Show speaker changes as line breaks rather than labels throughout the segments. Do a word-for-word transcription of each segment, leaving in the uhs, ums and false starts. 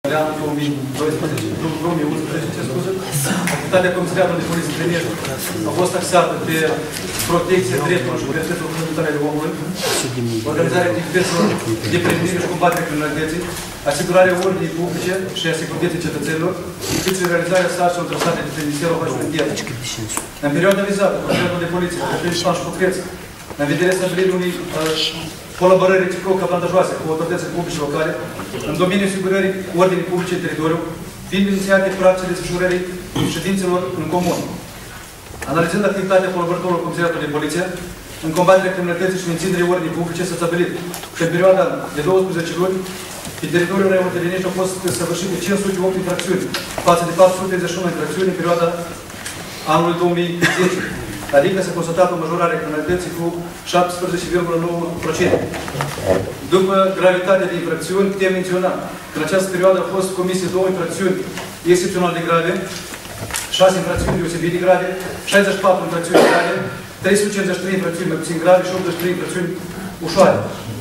de anul două mii doisprezece, două mii unsprezece, ce scuze, activitatea Comisariatului de Poliție Primești a fost taxată pe protecție drepturilor și libertăților fundamentale ale omului, organizarea activităților de prevenire și combatere criminalității, asigurarea ordinii publice și a securității cetățenilor, cât și realizarea sarcinilor trasate de Ministerul Afacerilor Interne. În perioada vizată, Comisariatul de Poliție, Președinte și Pucreț, în vederea stabilirii unei colaborări reciproc avantajoase cu autoritățile publice locale, în domeniul asigurării ordinii publice în teritoriu, fiind inițiate practicile desfășurării ședințelor în comun. Analizând activitatea colaboratorilor Comisariatului de Poliție, în combaterea criminalității și menținerea ordinii publice, s-a stabilit că în perioada de douăsprezece luni, pe teritoriul Raionului Tărinești au fost săvârșite cinci sute opt infracțiuni, față de patru sute treizeci și unu infracțiuni în perioada anului două mii zece. Adică s-a constatat o majorare a criminalității cu șaptesprezece virgulă nouă la sută. După gravitatea de infracțiuni, putem menționa că în această perioadă au fost comise două infracțiuni excepțional de grave, șase infracțiuni deosebit de grave, șaizeci și patru infracțiuni grave, trei sute cincizeci și trei infracțiuni mai puțin grave și optzeci și trei infracțiuni ușoare.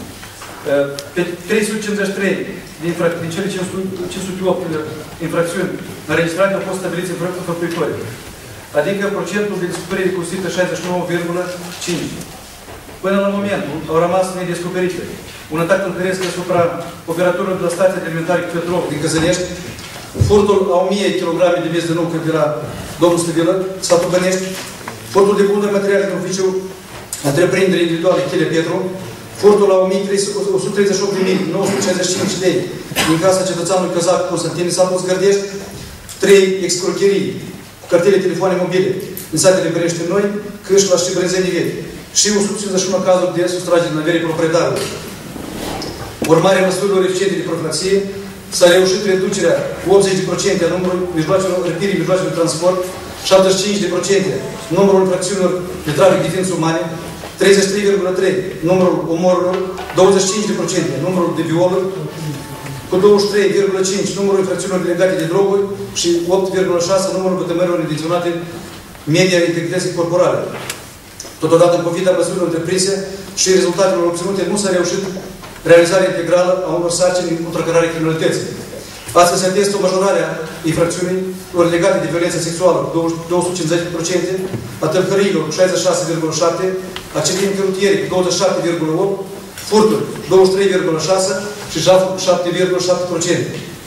Pe trei sute cincizeci și trei din, din cele cinci sute opt infracțiuni înregistrate au fost stabiliți înfăptuitori, adică procentul de descoperire cu o sută șaizeci și nouă virgulă cinci. Până la moment au rămas nedescoperite un atac tâlhăresc asupra operatorilor de la stația de alimentare cu Petrov din Căzănești, furtul a o mie de kilograme de miez de nucă de la domnul Stăvilă, satul Bănești, furtul de bunuri materiale din oficiu întreprindere individuale Chile Petru, furtul la o sută treizeci și opt de mii nouă sute cincizeci și cinci lei din casa cetățeanului Căzac Constantin Satul Zgărdești, trei excrocherii cu cartele telefoane mobile în satele Bănești Noi, Câșla și Brânzeni Vechi și o sută cincizeci și unu cazuri de sustragere în averii proprietarului. Urmarea măsurilor eficiente de profilaxie, s-a reușit reducerea cu optzeci la sută a numărului mijloacelor, răpirii mijloacelor de transport, șaptezeci și cinci la sută numărul infracțiunilor de trafic de ființe umane, treizeci și trei virgulă trei la sută numărul omorurilor, douăzeci și cinci la sută numărul de violuri, cu douăzeci și trei virgulă cinci la sută numărul infracțiunilor legate de droguri și opt virgulă șase la sută numărul vătămărilor intenționate media integrității corporale. Totodată, în pofida măsurilor întreprinse și rezultatelor obținute, nu s-a reușit realizarea integrală a unor sarcini în contracararea criminalității. Astfel se atestă o majorare a infracțiunilor legate de violență sexuală cu două sute cincizeci la sută, a tâlhăriilor cu șaizeci și șase virgulă șapte la sută, accidente rutiere cu douăzeci și șapte virgulă opt la sută, furturi douăzeci și trei virgulă șase la sută și jafuri cu șapte virgulă șapte la sută.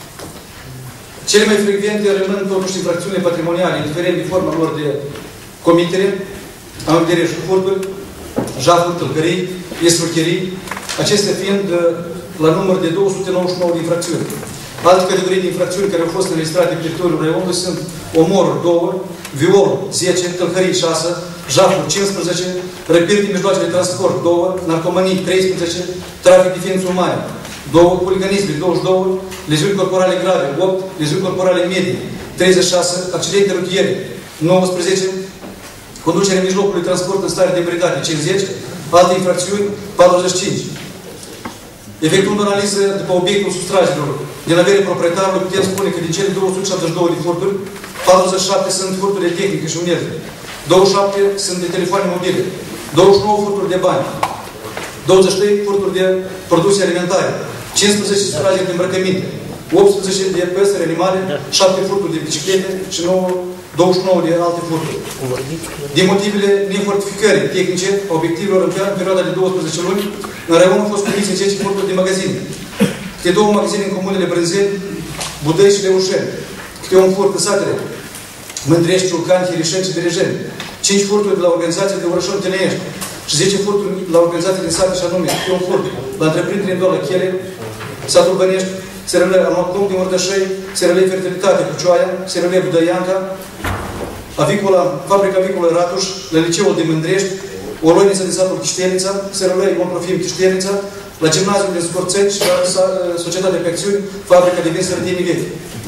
Cele mai frecvente rămân totuși infracțiunile patrimoniale, indiferent de forma lor de comitere, am vedere și furturi, jafuri, tâlhării, escrocherii, acestea fiind la număr de două sute nouăzeci și nouă de infracțiuni. Alte categorii de infracțiuni care au fost înregistrate pe teritoriul raionului sunt omoruri două, viol zece, tâlhării șase, jafuri cincisprezece, răpiri de mijloace de transport două, narcomanii treisprezece, trafic de ființe umane două, huliganisme douăzeci și doi, leziuni corporale grave opt, leziuni corporale medii treizeci și șase, accidente rutiere nouăsprezece, conducerea în mijlocului de transport în stare de ebrietate cincizeci, alte infracțiuni patruzeci și cinci. Efectuând o analiză după obiectul sustragerilor din averea proprietarului, putem spune că din cele două sute șaptezeci și doi de furturi, patruzeci și șapte sunt furturi de tehnică și unelte, douăzeci și șapte sunt de telefoane mobile, douăzeci și nouă furturi de bani, douăzeci și trei furturi de produse alimentare, cincisprezece sustrageri de îmbrăcăminte, optsprezece de păsări animale, șapte furturi de biciclete și nouă douăzeci și nouă de alte furturi. Din motivele nefortificării tehnice a obiectivelor în perioada de douăsprezece luni, în raion au fost comise zece furturi de magazine, câte două magazine în comunele Brânzeni, Budăi și Leușeni, câte un furt în satele Mândrești, Ciulcani, Hirișeni și Direjeni, cinci furturi de la organizații de Orășoni Tăneiești și zece furturi la organizații din sate și anume, câte un furt la întreprindere în doar la Chele, satul Bănești, S R L Amaclum din Mordășăi, S R L Fertilitate Pucioaia, S R L Budăianca, avicola, fabrica avicolă Ratuș, la liceul de Mândrești, Oloinița din satul Chiștenița, S R L Ion Profim Chiștenița, la gimnaziul din Scorțeni și la Societatea pe Acțiuni, fabrica de vin Sărătini Vechi.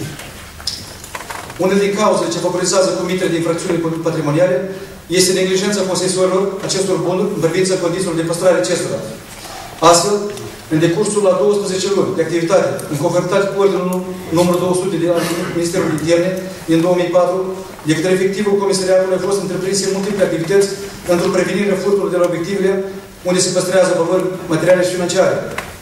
Unele din cauzele ce favorizează comiterea de infracțiuni patrimoniale este neglijența posesorilor acestor bunuri în privința condițiilor de păstrare acestora. Astfel, în decursul la douăsprezece luni de activitate, în conformitate cu ordinul numărul două sute de Ministerul Interne din două mii patru, de către efectivul Comisariatului au fost întreprinse multiple activități pentru prevenirea furturilor de la obiectivele unde se păstrează valori materiale și financiare.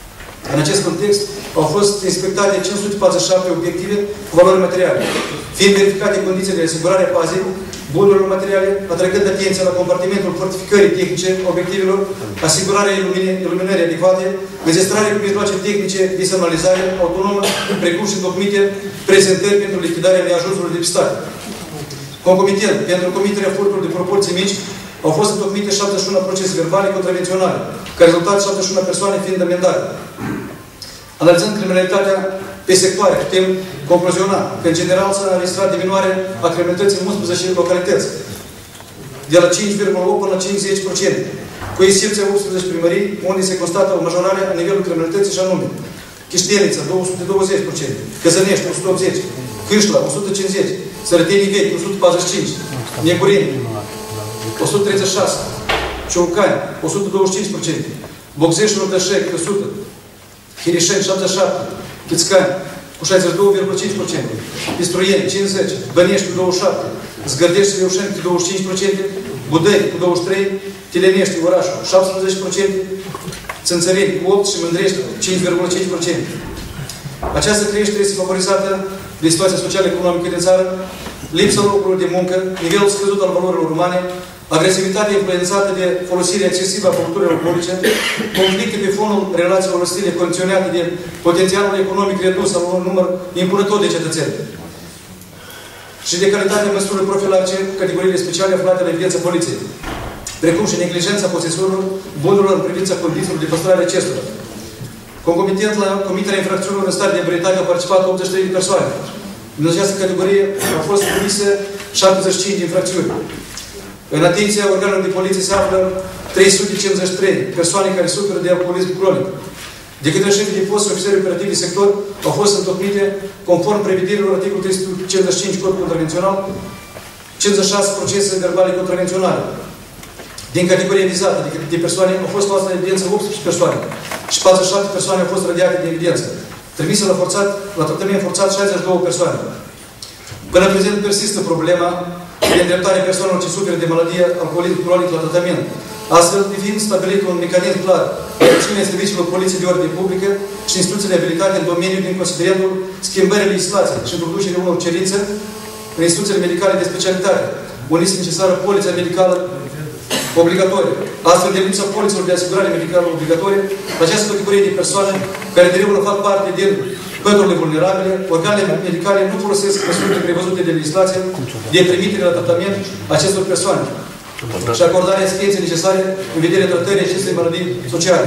În acest context, au fost inspectate cinci sute patruzeci și șapte obiective cu valori materiale, fiind verificate condițiile de asigurare a pazei bunurilor materiale, atrăgând atenția la compartimentul fortificării tehnice obiectivelor, asigurarea iluminării adecvate, înzestrarea cu mijloace tehnice de semnalizare autonomă, precum și întocmite prezentări pentru lichidarea neajunsurilor de pistate. Concomitent, pentru comiterea furturilor de proporții mici, au fost întocmite șaptezeci și unu procese verbale contravenționale, ca rezultat șaptezeci și unu persoane fiind amendate. Analizând criminalitatea pe sectoare, putem concluziona că, în general, s-a înregistrat diminuare a criminalității în unsprezece localități, de la cinci virgulă opt până la cincizeci la sută, cu excepția unsprezece primării, unde se constată o majorare a nivelului criminalității și anume Chiștenița, două sute douăzeci la sută, Căsănești, o sută optzeci la sută, Câșla, o sută cincizeci la sută, Sărătenii Vechi, o sută patruzeci și cinci la sută, Negureni, o sută treizeci și șase la sută, Ciocani, o sută douăzeci și cinci la sută, Bogzești, Rodășec, o sută, Hirișeni, șaptezeci și șapte la sută, Chițcani, cu șaizeci și doi virgulă cinci la sută, Pistruieni, cincizeci la sută, Bănești, cu douăzeci și șapte la sută, Zgărdești și Reușeni, cu douăzeci și cinci la sută, Budăi, cu douăzeci și trei la sută, Tilenești, orașul, șaptesprezece la sută, Țânțăreni, cu opt la sută și Mândrești, cinci virgulă cinci la sută. Această creștere este favorizată de situația social-economică din țară, lipsa locurilor de muncă, nivelul scăzut al valorilor umane, agresivitatea influențată de folosirea excesivă a băuturilor alcoolice, conflicte pe fondul relațiilor ostile condiționate de potențialul economic redus al unui număr impunător de cetățeni și de calitatea măsurilor profilactice, categoriile speciale aflate la evidența poliției, precum și neglijența posesorilor bunurilor în privința condițiilor de păstrare acestora. Concomitent la comiterea infracțiunilor în stare de ebrietate au participat optzeci și trei de persoane. În această categorie au fost comise șaptezeci și cinci de infracțiuni. În atenția organelor de poliție se află trei sute cincizeci și trei persoane care suferă de alcoolism cronic. De către șefii de post și ofițerii operativi de sector au fost întocmite, conform prevederilor articolul trei sute cincizeci și cinci Cod contravențional, cincizeci și șase procese verbale contravenționale. Din categoria vizată de, de persoane au fost luate în evidență optsprezece persoane și patruzeci și șapte persoane au fost radiate de evidență. Trimise la, forțat, la tratament forțat șaizeci și două persoane. Până prezent persistă problema de îndreptare persoanelor ce suferă de maladie alcoolism cronic la tratament, astfel fiind stabilit un mecanism clar de acțiune serviciilor poliției de ordine publică și instrucțiile abilitate în domeniu din considerentul schimbării legislației și introducerea unor cerințe în instrucțiile medicale de specialitate, unde este necesară poliția medicală obligatorie. Astfel, de lipsa poliților de asigurare medicală obligatorie, această categorie de persoane care de regulă fac parte din pădurile vulnerabile, organele medicale nu folosesc măsurile prevăzute de legislație de trimitere la tratament acestor persoane și acordarea asistenței necesare în vederea tratării acestei maladii sociale.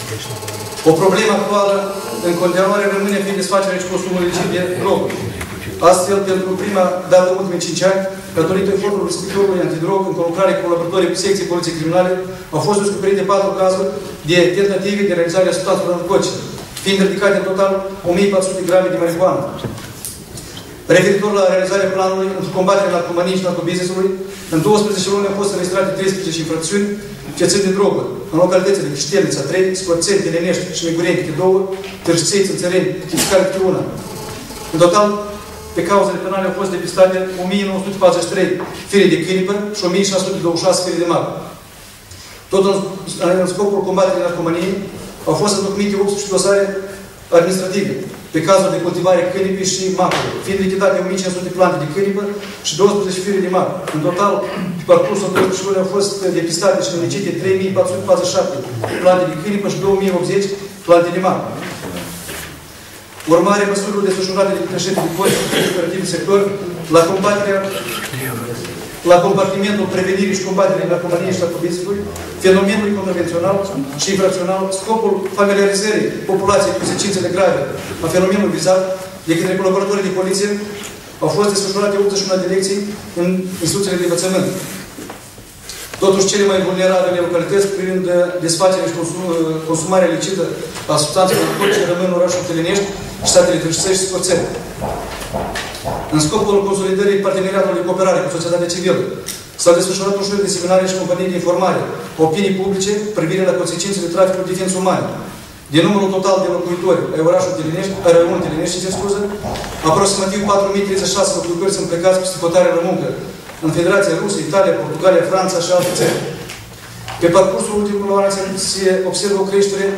O problemă actuală în continuare rămâne fiind desfacerea și consumul ilicit de droguri. Astfel, pentru prima dată în ultimii cinci ani, datorită efortului inspectorului antidrog în colaborare cu colaboratorii cu secției poliției criminale, au fost descoperite patru cazuri de tentative de realizare a substanțelor narcotice, fiind ridicate în total o mie patru sute grame de marihuană. Referitor la realizarea planului pentru combaterea narcomaniei și narcobusiness-ului, în douăsprezece luni au fost înregistrate treisprezece infracțiuni ce țin de droguri, în localitățile de Chiștenița trei, Scorțeni, Tilenești și Negureni câte două, Târșței, Țânțăreni, Chițcari câte una. În total, pe cauzele penale au fost depistate o mie nouă sute patruzeci și trei fire de clipă și o mie șase sute douăzeci și șase fire de map. Tot în, în scopul combaterii narcomaniei au fost întocmite optsprezece dosare administrative pe cazuri de cultivare câinipii și macului, fiind lichidate o mie cinci sute plante de câinipă și douăsprezece fire de mac. În total, pe parcursul douăsprezece luni au fost depistate și înlicite trei mii patru sute patruzeci și șapte plante de câinipă și două mii optzeci plante de mac. Urmare măsurilor desfășurate de către șefii de post și operativ de sector la combaterea la compartimentul prevenirii și combaterii narcomaniei și narcobusiness-ului, fenomenului contravențional și infracțional, scopul familiarizării populației cu consecințele grave a fenomenului vizat de către colaboratorii de poliție au fost desfășurate optzeci și unu de lecții în instrucțiile de învățământ. Totuși, cele mai vulnerabile localități privind desfacerea și consum, consumarea licită a substanțelor narcotice rămân în orașul Tilenești și satele Târșței și Scorțeni. În scopul consolidării parteneriatului de cooperare cu societatea civilă, s-au desfășurat un șir de seminare și companii de informare, opinii publice, privire la consecințele traficului de ființe umane. Din numărul total de locuitori ai orașului Tilenești, ai raionului Tilenești, se scuză, aproximativ patru mii treizeci și șase locuitori sunt plecați cu stipătare la muncă în Federația Rusă, Italia, Portugalia, Franța și alte țări. Pe parcursul ultimului an se observă o creștere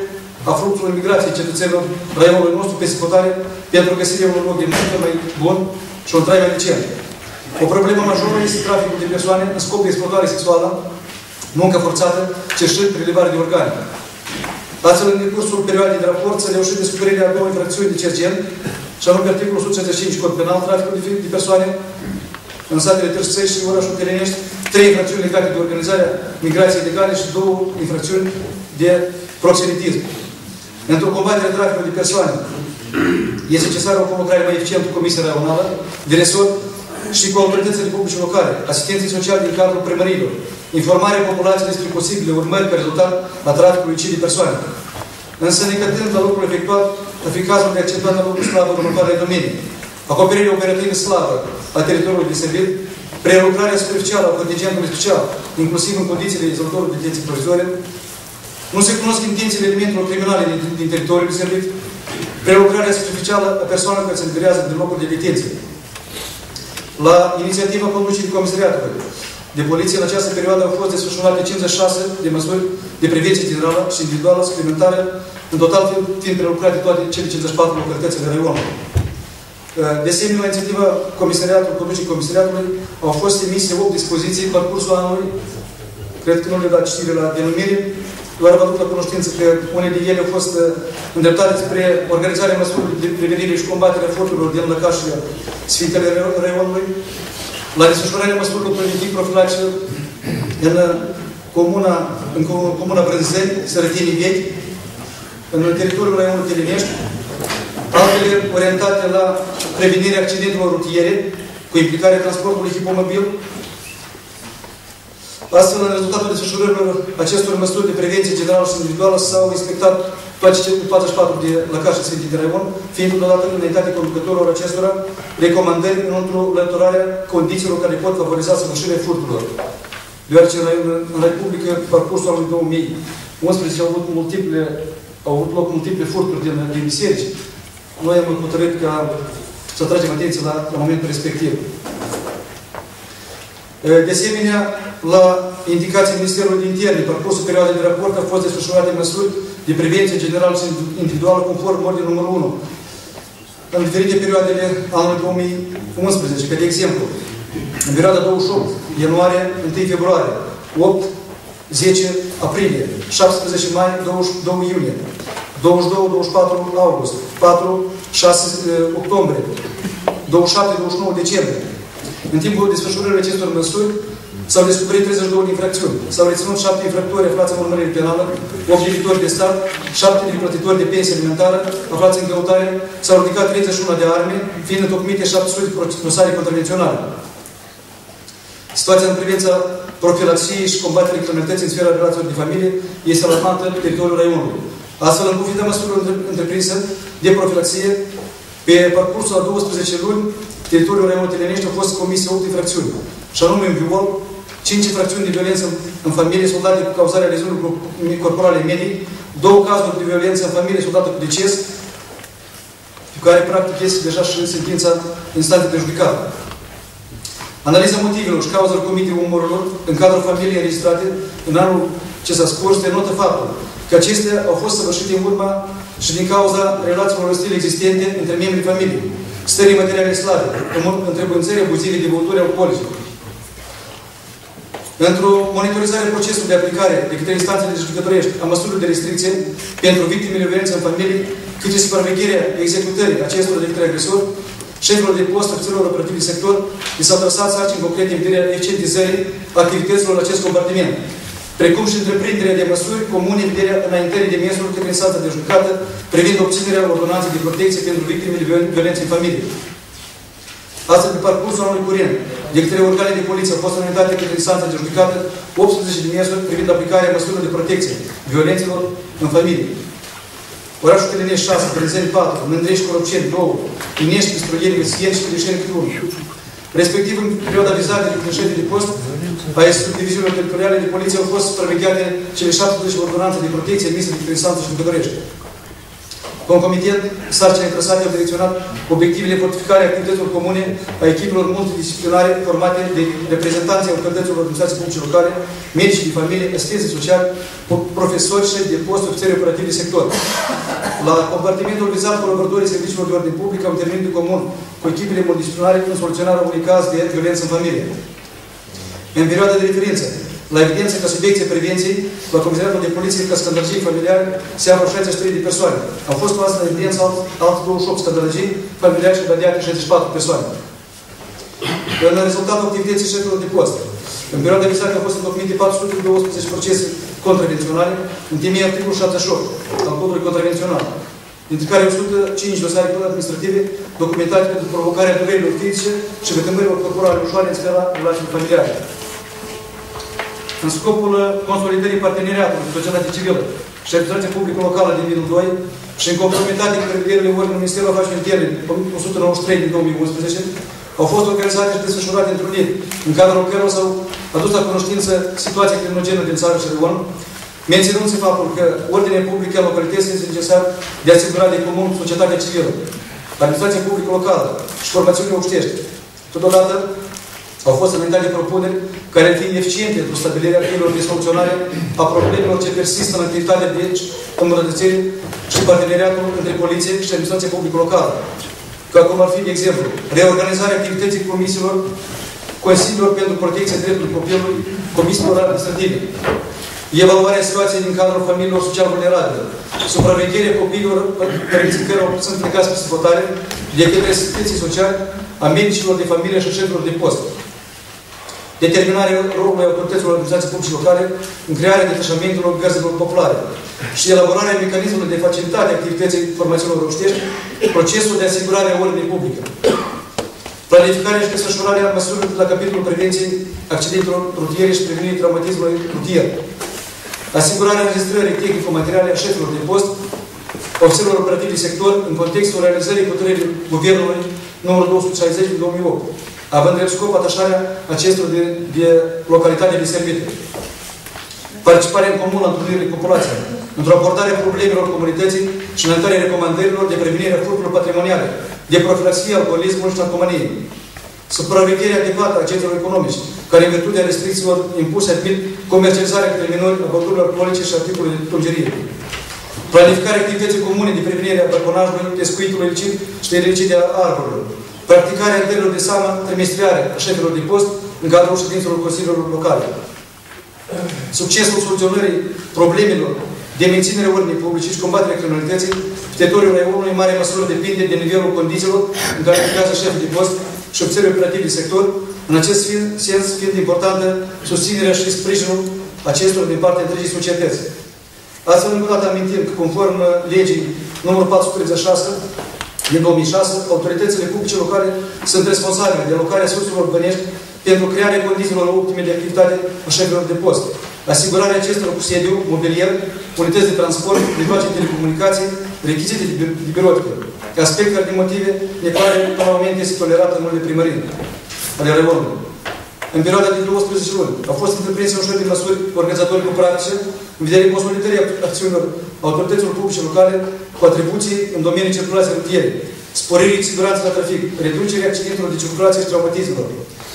a fluxului migrației cetățenilor raionului nostru pe săpătare pentru găsirea unui loc de muncă mai bun și un trai mai decent. O problemă majoră este traficul de persoane în scop de exploatare sexuală, muncă forțată, cerșit, prelevare de organe. Astfel, în decursul perioadei de raport, s-a reușit descoperirea a două infracțiuni de cercen, și anume articolul o sută șaizeci și cinci Cod Penal, traficul de persoane în satele Târgu și orașul Telenești, trei infracțiuni legate de organizarea migrației ilegale și două infracțiuni de proxenetism. Pentru combaterea traficului de persoane, este necesară o conlucrare mai eficientă cu Comisia Raională de resort și cu autoritățile publice locale, asistenții sociale din cadrul primăriilor, informarea populației despre posibile urmări ca rezultat a traficului ucidii de persoane. Însă, necătând la lucrul efectuat, a fi cazul de accentuat la lucrul slavă în următoarele domenii. Acoperirea operativă slavă a teritoriului de servit, prelucrarea superficială a contingentului special, inclusiv în condițiile izolatorului de detenție provizorie, nu se cunosc intențiile elementelor criminale din, din teritoriul de servit, prelucrarea superficială a persoanelor care se învirează din locul de detenție. La inițiativa conducerii Comisariatului de Poliție, în această perioadă au fost desfășurate cincizeci și șase de măsuri de prevenție generală și individuală suplimentare, în total fiind prelucrate toate cele cincizeci și patru localități de raionul. De asemenea, la inițiativa Comisariatului, conducerii Comisariatului, au fost emise opt dispoziții în parcursul anului. Cred că nu le-am dat citire la denumire, doar vă aduc la cunoștință că unele de ele au fost îndreptate spre organizarea măsurilor de prevenire și combaterea furturilor din lăcașurile Sfintele Raionului, la desfășurarea măsurilor preventiv profilaxice în comuna, în comuna Brânzeni, Sărătenii Vechi, în teritoriul raionului Telenești, altele orientate la prevenirea accidentelor rutiere cu implicarea transportului hipomobil. Astfel, în rezultatul desfășurărilor acestor măsuri de prevenție generală și individuală s-au inspectat toate cele patruzeci și patru de lăcașe Sfinte de Raion, fiind totodată înaintate conducătorilor acestora recomandări pentru înlăturarea condițiilor care pot favoriza săvârșirea furturilor. Deoarece în Republică, pe parcursul anului două mii unsprezece au avut, multiple, au avut loc multiple furturi din, din biserici, noi am hotărât ca să tragem atenție la, la momentul respectiv. De asemenea, la indicația Ministerului de Interne, pe parcursul perioadei de raport au fost desfășurate măsuri de prevenție generală și individuală conform ordinul numărul unu. În diferite perioadele anului două mii unsprezece, ca de exemplu, în perioada douăzeci și opt ianuarie, întâi februarie, opt zece aprilie, șaptesprezece mai, douăzeci, doi iunie, douăzeci și doi douăzeci și patru august, patru șase octombrie, douăzeci și șapte douăzeci și nouă decembrie. În timpul desfășurării acestor măsuri s-au descoperit treizeci și două de infracțiuni. S-au reținut șapte infractori aflați în urmărire penală, opt debitori de stat, șapte deplătitori de pensie alimentară aflați în căutare, s-au ridicat treizeci și unu de arme, fiind întocmite șapte sute dosare contravenționale. Situația în privința profilaxiei și combaterii criminalității în sfera relațiilor de familie este alarmantă pe teritoriul raionului. Astfel, în pofida măsurilor întreprinse de profilaxie, pe parcursul a douăsprezece luni, teritoriul raionului Telenești au fost comise opt infracțiuni, și anume în viol, cinci infracțiuni de violență în familie soldate cu cauzarea leziunilor corporale medii, două cazuri de violență în familie soldată cu deces, pe care practic este deja și sentința instanței de judecată. Analiza motivelor și cauzelor comiterii omorurilor în cadrul familiei înregistrate în anul ce s-a scurs denotă faptul că acestea au fost săvârșite în urma și din cauza relațiilor ostile existente între membrii familiei, stării materiale slabe, întrebuințări abuzive de băuturi alcoolice. Pentru monitorizarea procesului de aplicare de către instanțele judecătorești a măsurilor de restricție pentru victimele violenței în familie, cât și supravegherea executării acestor de către agresori, șefilor de post, ofițerilor operativi de sector, li s-au trasat sarcini concrete în vederea eficientizării activităților în acest compartiment, precum și întreprinderea de măsuri comune în vederea înaintării de măsuri către instanța de judecată privind obținerea ordonanței de protecție pentru victimele violenței în familie. Astfel, pe parcursul anului curent, de către organele de poliție au fost înaintate către instanța de judecată optsprezece de măsuri privind aplicarea măsurilor de protecție violențelor în familie. Orașul Telenești șase, Brânzeni patru, Mândrești Corupceni doi, Inești, Pistrolieni, Găschieni și Crișeni unu. Respectiv, în perioada vizată de șefii de post, a diviziunilor teritoriale de poliție au fost supravegheate cele șaptesprezece ordonanțe de protecție emise de către instanța judecătorești. Concomitent, sarcina intrăsată au direcționat obiectivele fortificării activităților comune a echipelor multidisciplinare formate de reprezentanții autorităților administrației publice locale, medici de familie, asistenți sociali, profesori și de post ofițeri operativi de sector. La compartimentul vizat, colaboratorii serviciilor de ordine publică au intervenit în comun cu echipele multidisciplinare în soluționarea unui caz de violență în familie. În perioada de referință, la evidență că subiecții prevenției, la Comisariatul de Poliție că scandalăgii familiale se află șaizeci și trei de persoane. Au fost luate la evidență alte douăzeci și opt scandalăgii familiale și radiate șaizeci și patru persoane. În rezultatul activității șefilor de post, în perioada vizată au fost întocmite patru sute douăsprezece procese contravenționale în temeiul articolul șaptezeci și opt al codului contravențional, dintre care o sută cinci dosare administrative documentate pentru provocarea durerilor fizice și vătămărilor corporale ușoare în sfera relațiilor familiale. În scopul consolidării parteneriatului cu societatea civilă și administrația publică locală din nivelul doi și în conformitate cu prevederile ordinului Ministerul Afacerilor Interne o sută nouăzeci și trei din două mii unsprezece, au fost organizate și desfășurate întâlniri, în cadrul cărora s-au adus la cunoștință situația criminogenă din țară și regiune, menținându-se faptul că ordinea publică a localității este necesar de a asigura de comun societatea civilă, administrația publică locală și formațiunile obștești. Totodată, au fost înaintate propuneri care ar fi eficiente pentru stabilirea actelor de soluționare a problemelor ce persistă în activitatea de îmbunătățire și parteneriatul între poliție și administrația publică locală. Ca cum ar fi, de exemplu, reorganizarea activității comisiilor, consiliilor pentru protecția dreptului copilului, comisiilor administrative, evaluarea situației din cadrul familiilor social vulnerabile, supravegherea copiilor care sunt plecați pe psihotare de către asistenții sociali, a medicilor de familie și șefilor de post. Determinarea rolului autorităților administrației publice locale în crearea detașamentelor gărzelor populare și elaborarea mecanismelor de facilitate a activității formațiunilor obștești, procesul de asigurare a ordinii publică. Planificarea și desfășurarea măsurilor de la capitolul prevenției accidentelor rutiere și prevenirii traumatismului rutier. Asigurarea înregistrării tehnico-materiale a șefilor de post, ofițerilor operativi de sector, în contextul realizării hotărârii Guvernului numărul două sute șaizeci din două mii opt, având drept scop atașarea acestor de, de localitate de servite. Participarea în comun la întâlnirile populației, într-o abordare problemelor comunității și înaintarea recomandărilor de prevenire a furturilor patrimoniale, de profilaxie alcoolismului și narcomaniei. Supravegherea adecvată a agenților economici, care în virtutea restricțiilor impuse admit comercializarea către minori a băuturilor alcoolice și articole de tungerie. Planificarea activității comune de prevenire a braconajului, pescuitului ilicit și de ilicit a arborilor. Practicarea întâlnirilor de seamă trimestriare a șefilor de post în cadrul ședințelor consiliilor locale. Succesul soluționării problemelor de menținere ordinii publice și combaterea criminalității pe teritoriul raionului în mare măsură depinde de nivelul condițiilor în care lucrează șeful de post și ofițerii operativi de sector, în acest sens fiind importantă susținerea și sprijinul acestor din partea întregii societăți. Astfel, încă o dată amintim că, conform legii numărul patru sute treizeci și șase din două mii șase, autoritățile publice locale sunt responsabile de alocarea surselor bănești pentru crearea condițiilor optime de activitate a șefilor de post, asigurarea acestor cu sediu, mobilier, unități de transport, mijloace de telecomunicații, rechizite de birotică, aspect care din motive neclare până la moment este tolerat în multe primării ale raionului. În perioada de douăsprezece luni au fost întreprinse un șir de măsuri organizatorice cu practice în vederea consolidării acțiunilor autorităților publice locale cu atribuții în domeniul circulației rutiere, sporirii siguranței la trafic, reducerea accidentelor de circulație și traumatismelor.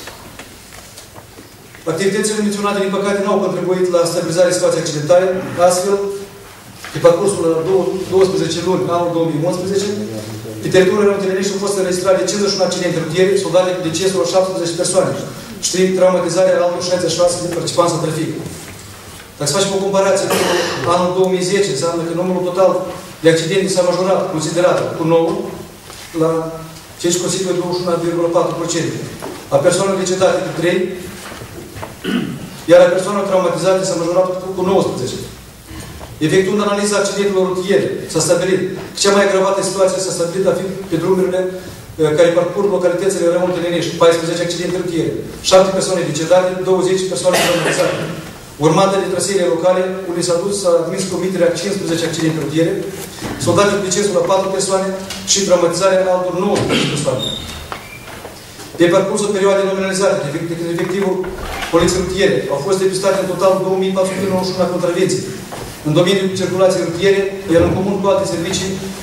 Activitățile menționate, din păcate, nu au contribuit la stabilizarea situației accidentale, astfel, pe parcursul la douăsprezece luni, anul două mii unsprezece, pe teritoriul Rântelenești au fost înregistrate cincizeci și unu accidente rutiere, soldate cu decesul a șaptesprezece persoane și traumatizarea a altor șaizeci și șase de participanți la trafic. Dacă să facem o comparație cu anul două mii zece, înseamnă că numărul total de accidente s-a majorat considerat cu nouă, la ceea ce constituie douăzeci și unu virgulă patru la sută a persoanelor decedate cu trei, iar a persoanelor traumatizate s-a majorat cu nouăsprezece. Efectuând analiza accidentelor rutiere, s-a stabilit că cea mai agravată situație s-a stabilit a fi pe drumurile care parcurg localitățile Râul Tănenești, paisprezece accidente rutiere, șapte persoane decedate, douăzeci persoane traumatizate. Urmată de traseele locale, unde s-a dus s-a admis comiterea cincisprezece accidente rutiere, soldate cu decesul la patru persoane și traumatizarea altor nouăsprezece persoane. Pe parcursul perioadei nominalizate de efectivul Poliției Rutiere au fost depistate în total două mii patru sute nouăzeci și unu contravenții în domeniul circulației rutiere, iar în comun cu alte servicii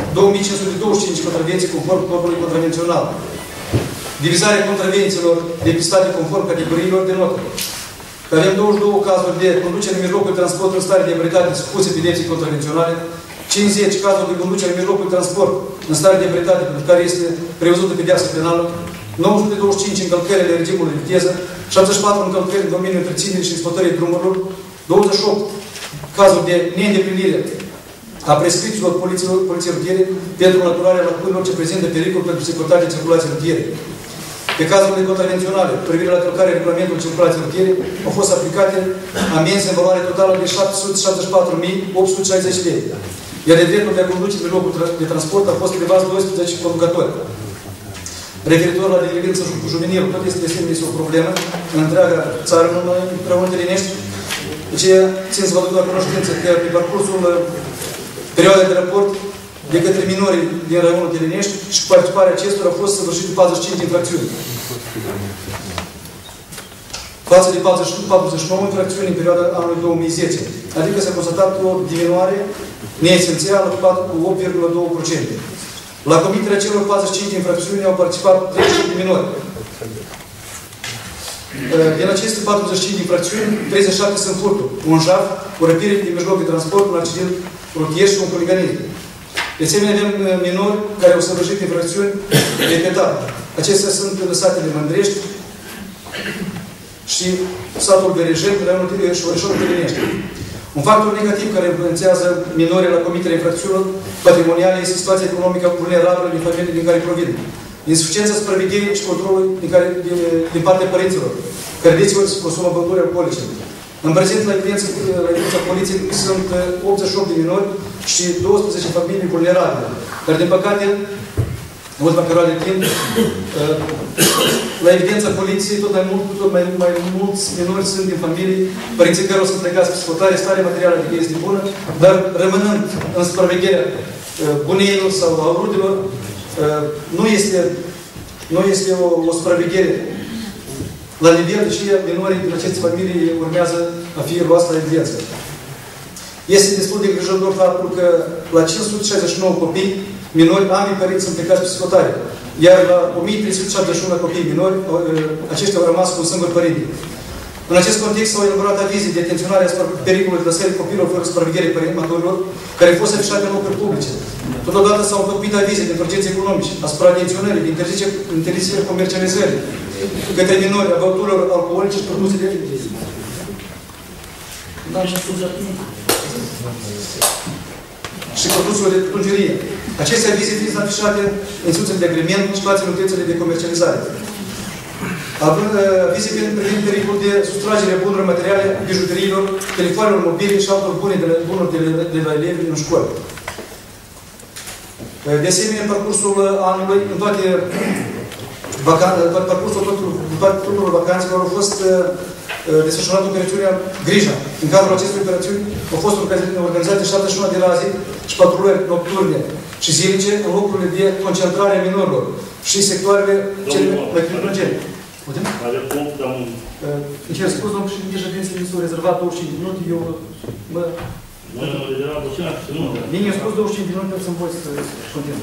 două mii cinci sute douăzeci și cinci contravenții conform codului contravențional. Divizarea contravențiilor depistate conform categoriilor de notă. Că avem douăzeci și două cazuri de conducere în mijlocul de transport în stare de ebrietate supuse pedepsei contravenționale, cincizeci cazuri de conducere în mijlocul de transport în stare de ebrietate pentru care este prevăzută pedeapsă penală, nouă sute douăzeci și cinci încălcări ale regimului de viteză, șaptezeci și patru încălcări în domeniul întreținerii și exploatării drumurilor, douăzeci și opt cazuri de neîndeplinire a prescripțiilor poliției rutiere pentru înlăturarea lacunilor ce prezintă pericol pentru securitatea circulației rutiere. Pe cazurile contravenționale, cu privire la călcarea regulamentului circulației rutiere, au fost aplicate amenzi în valoare totală de șapte sute șaptezeci și patru mii opt sute șaizeci de lei. Iar de dreptul de a conduce pe locul de transport a fost privați doisprezece conducători. Referitor la delinvență juvenilă, tot este este o problemă în întreaga țară, în Raiunul Telinești. Deci, țin să vă duc la cunoștință că pe parcursul perioadei de raport de către minorii din Raiunul Telinești și cu participarea acestora au fost săvârșite patruzeci și cinci infracțiuni. Față de patruzeci și nouă infracțiuni în perioada anului două mii zece. Adică s-a constatat o diminuare neesențială cu opt virgulă doi la sută. La comiterea celor patruzeci și cinci infracțiuni au participat treizeci și opt de minori. Din aceste patruzeci și cinci infracțiuni, treizeci și șapte sunt furtul, un jaf, o răpire din mijloc de transport, un accident rutier și un huliganism. De asemenea, avem minori care au săvârșit infracțiuni repetate. Acestea sunt lăsate de Mândrești și satul Berejel, Raiunul Telinești și Orășorul Telinești. Un factor negativ care influențează minorii la comiterea infracțiunilor patrimoniale este situația economică vulnerabilă din familiile din care provin. Insuficiența supravegherii și controlului din, care, din, din partea părinților, care deseori se consumă băuturi alcoolice. În prezent, la evidență, la evidența poliției sunt optzeci și opt de minori și douăsprezece familii vulnerabile. Dar, din păcate, în ultima perioadă de timp, la evidența poliției, tot mai, mult, tot mai, mai mulți minori sunt din familii, părinții care o să plecați pe sfătare, starea materială de este bună, dar rămânând în supravegherea buneilor sau a rudelor, nu este, nu este o, o supraveghere la nivel, deși minorii din aceste familii urmează a fi luați la evidență. Este destul de îngrijorător faptul că la cinci sute șaizeci și nouă copii minori, ambii părinți sunt plecați pe sfătare, iar la o mie trei sute șaptezeci și unu copii minori, aceștia au rămas cu un singur părinte. În acest context s-au elaborat avize de atenționare asupra pericolului de lăsării copilor fără supraveghere maturilor, care au fost afișate în locuri publice. Totodată s-au întocmit avize de urgențe economice asupra atenționării, de interzicerea comercializării către minori a băuturilor alcoolice și produse de și produselor de tungerie. Aceste avize fiind afișate în instrucțiile de agrement și toate unitățile de comercializare. Având avize privind pericolul de sustragere a bunurilor materiale, bijuteriilor, telefoanelor mobile și altor bunuri de, de la elevi în școală. De asemenea, în parcursul anului, în toate, vacan, în toate parcursul tuturor vacanțelor au fost desfășurată operațiunea Grija. În cadrul acestei operațiuni au fost organizate șaptezeci și unu de raze și patrulări nocturne și zilnice în locurile de concentrare a minorilor și sectoarele cele mai plângeni.
Are punct, dar un...
Îmi cer scuz, domnul președinte, ședințele mi s-au rezervat douăzeci și cinci de minute, eu mă... Bine, mi-a spus douăzeci și cinci de minute, să-mi voi să continui.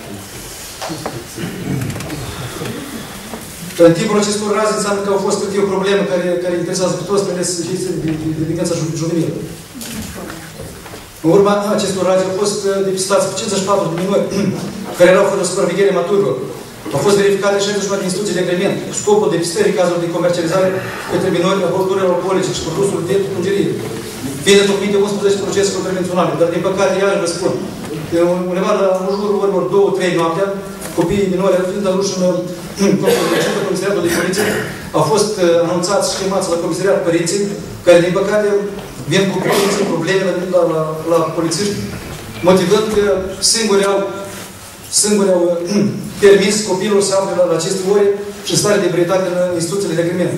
În timpul acestor raze înseamnă că au fost câte o problemă care, care interesează pe toți, mai ales delinvența juvenilă. În urma acestor raze au fost depistați cincizeci și patru de minori care erau fără supraveghere maturilor. Au fost verificate șaizeci și unu de instituții de agrement cu scopul depistării cazurilor de comercializare către minori a băuturilor alcoolice și produsului de tungerie. Fiind întocmite unsprezece procese contravenționale, dar din păcate, iar vă spun, undeva la în jurul orilor două trei noaptea, copiii minori, fiind aduși în comisariatul de poliție, au fost anunțați și chemați la comisariat părinții, care, din păcate, vin cu probleme la, la, la, la polițiști, motivând că singuri au, singuri au permis copilul să afle la, la aceste ore și în stare de ebrietate în instituțiile de agrement.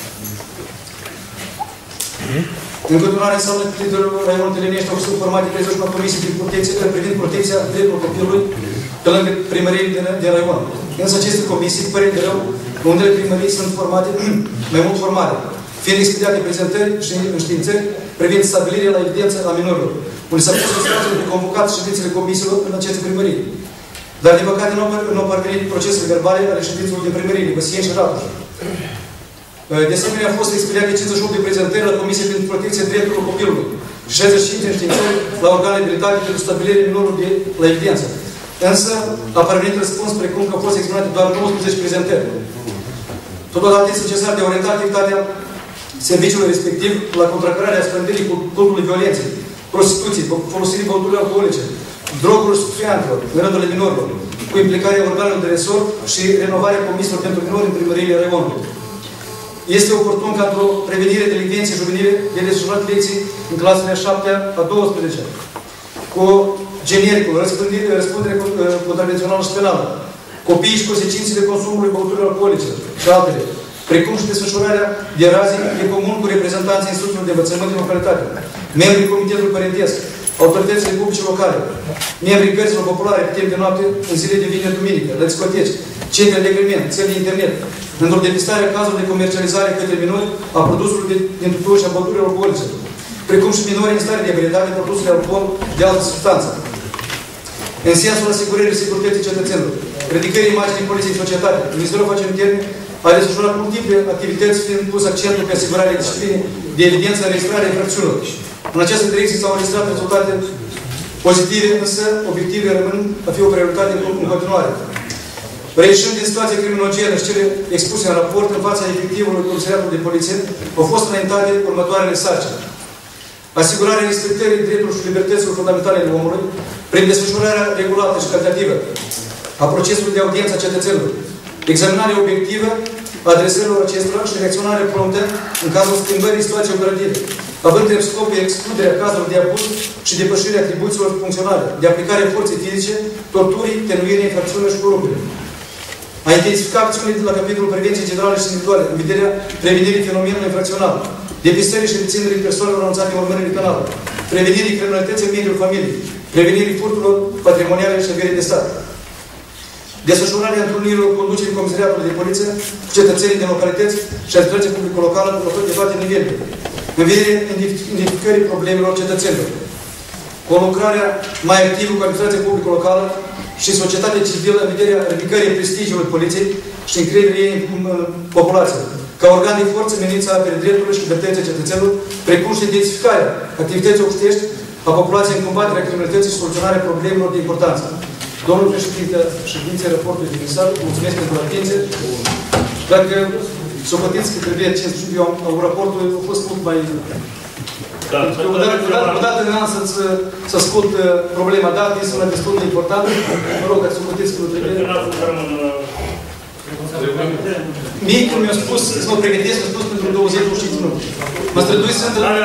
În continuare, înseamnă că Raiunul Telinești au fost formate treizeci și unu comisii de protecție privind protecția dreptului copilului pe lângă primării din, din Raion. Însă aceste comisii, păreri de rău, unele primării sunt formate mai mult formare, fiind expediate prezentări și înștiințări privind stabilirea la evidență a minorilor, unde s-a pus instanțele de convocat ședințele comisiilor în aceste primării. Dar, din păcate, nu au parvenit procesele verbale ale ședințelor din primării, Băsien și Ratuș. De asemenea, a fost expediate cincizeci și opt de prezentări la Comisia pentru Protecție Drepturilor Copilului și șaizeci și cinci de înștiințări la organele abilitate pentru stabilirea minorului de la evidență. Însă, a parvenit răspuns precum că au fost exprimate doar nouăsprezece prezentări. Totodată este necesar de a orienta activitatea serviciului respectiv la contracararea spândirii cultului violenței, prostituției, folosirii băuturilor alcoolice, drogurilor și stufiantelor în rândurile minorilor, cu implicarea organelor de resort și renovarea comisiilor pentru minori în primăriile raionului. Este oportun ca într-o prevenire delicvenței juvenile de desfășurat lecții în clasele a șaptea a douăsprezecea, cu genericul, răspundere contravențională și penală, copiii și consecințele consumului băuturilor alcoolice și altele, precum și desfășurarea de razi în comun cu reprezentanții instituțiilor de învățământ din localitate, membrii Comitetului Părintesc, autoritățile publice locale, membrii gărților populare pe timp de noapte, în zile de vineri, duminică, la discoteci, centre de agrement, țări de internet, într-o depistare a cazurilor de comercializare către minori a produselor din tutun și a băuturilor alcoolice, precum și minori în stare de ebrietate de produsele alcool de altă substanță. În sensul asigurării securității cetățenilor, ridicării imaginii poliției în societate, Ministerul Afacerilor Interne a desfășurat multiple activități fiind pus accentul pe asigurarea disciplinei de evidență în registrarea infracțiunilor. În această direcție s-au înregistrat rezultate pozitive, însă obiective rămân a fi o prioritate în continuare. Reieșind din situația criminogenă și cele expuse în raport în fața efectivului Comisariatului de Poliție, au fost înaintate următoarele sarcini. Asigurarea respectării drepturilor și libertăților fundamentale ale omului prin desfășurarea regulată și calitativă a procesului de audiență a cetățenilor, examinarea obiectivă a adresărilor acestora și reacționarea promptă în cazul schimbării situației operative, având drept scop excluderea cazurilor de abuz și depășirea atribuțiilor funcționale, de aplicarea forței fizice, torturii, tenuirii, infracțiunilor și corupției. A intensifica acțiunile de la capitolul prevenției generale și individuale în vederea prevenirii fenomenului infracțional, depistării și reținerii persoanelor anunțate în urmărire penală, prevenirii criminalității în mediul familiei, prevenirii furturilor patrimoniale și averii de stat. Desfășurarea întrunirilor conducerii Comisariatului de Poliție cu cetățenii din localități și administrația publică locală de toate nivelurile, în vederea identificării problemelor cetățenilor. Conlucrarea mai activă cu administrația publică locală și societatea civilă în vederea ridicării prestigiului poliției și încrederii ei în populație, ca organ de forță meniți a apere drepturile și libertății cetățenilor, precum și intensificarea activității obștești a populației în combaterea criminalității și soluționarea problemelor de importanță. Domnul președinte, ședinței raportului de misal, mulțumesc pentru atenție. Dacă socotiți că trebuie cincizeci și cinci, eu raportul a fost mult mai...
Da,
odată în an să ascult problema dată, este una destul de importantă. Mă rog, dacă socotiți că nu trebuie. Mie, când mi-a spus să mă pregătesc, mi-a spus pentru douăzeci și cinci minute. Mă străduiți să întâlnesc.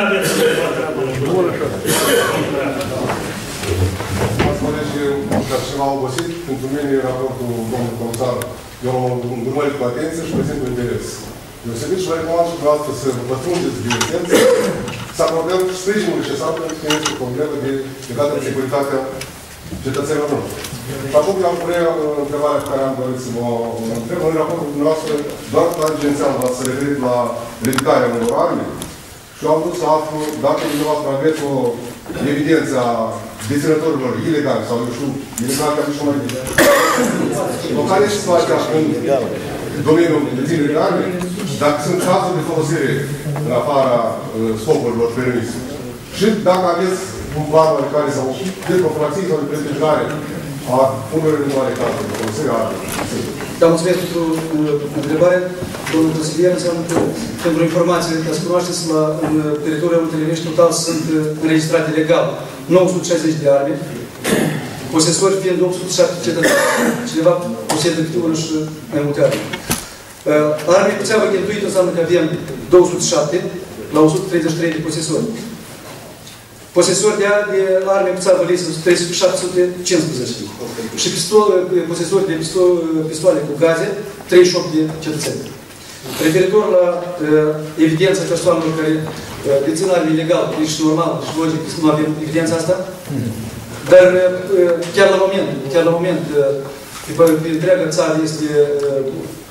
Dar și m-am obosit, pentru mine raportul domnului comisar, eu am urmărit cu atenție și prezint cu interes. Deosebit și vă recomand și dumneavoastră să vă pătrundeți diligență, să acordăm sprijinul necesar pentru că este o problemă de legată de securitatea cetățenilor noștri. Acum am pune întrebarea pe care am dorit să vă întreb. În raportul dumneavoastră, doar tangențial v-ați referit la ridicarea unor arme și eu am vrut să aflu dacă dumneavoastră aveți o evidență a deținătorilor ilegali sau, eu știu, ilegal ca și mai bine. Care este situația în domeniul deținerii de arme, dacă sunt cazuri de folosire în afara uh, scopurilor permise. Și dacă aveți un plan care sau de profilaxie sau de protejare a unurilor în mare cazuri de folosire a arme.
Da, mulțumesc pentru întrebare. Domnul consilier, înseamnă că pentru informație, ca să cunoașteți, la, în teritoriul Mătălinești total sunt înregistrate legal nouă sute șaizeci de arme, posesori fiind opt sute șapte cetățeni. Cineva posedă câte unul și mai multe arme. Uh, arme cu țeavă cheltuită înseamnă că avem două sute șapte la o sută treizeci și trei de posesori. Posesori de, de arme cu țeavă lisă șapte sute cincisprezece. Și pistol, posesori de pistol, pistoale cu gaze, treizeci și opt de cetățeni. Referitor la uh, evidența persoanelor care uh, dețin arme ilegal, e și normal, și logic, că nu avem evidența asta, dar uh, chiar la moment, chiar la moment, uh, pe, pe întreaga țară este uh,